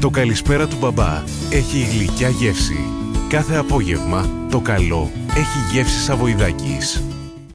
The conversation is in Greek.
Το καλησπέρα του μπαμπά έχει γλυκιά γεύση. Κάθε απόγευμα το καλό έχει γεύση Σαβοϊδάκης.